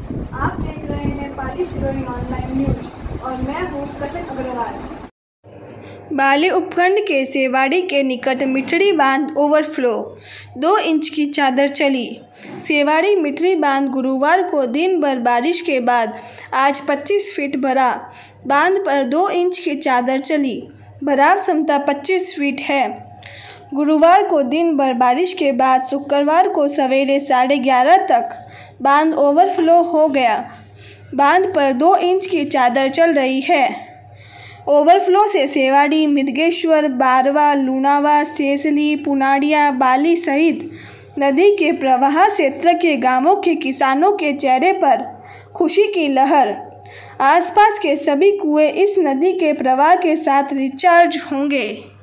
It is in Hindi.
आप देख रहे हैं पाली सिरोही ऑनलाइन न्यूज और मैं हूँ कसक अग्रवाल। बाली उपखंड के सेवाड़ी के निकट मिठड़ी बांध ओवरफ्लो, 2 इंच की चादर चली। सेवाड़ी मिठड़ी बांध गुरुवार को दिन भर बारिश के बाद आज 25 फीट भरा। बांध पर 2 इंच की चादर चली। भराव क्षमता 25 फीट है। गुरुवार को दिन भर बारिश के बाद शुक्रवार को सवेरे 11:30 तक बांध ओवरफ्लो हो गया। बांध पर 2 इंच की चादर चल रही है। ओवरफ्लो से सेवाड़ी, मिर्गेश्वर, बारवा, लूणावा, सेसली, पुनाड़िया, बाली सहित नदी के प्रवाह क्षेत्र के गांवों के किसानों के चेहरे पर खुशी की लहर। आसपास के सभी कुएं इस नदी के प्रवाह के साथ रिचार्ज होंगे।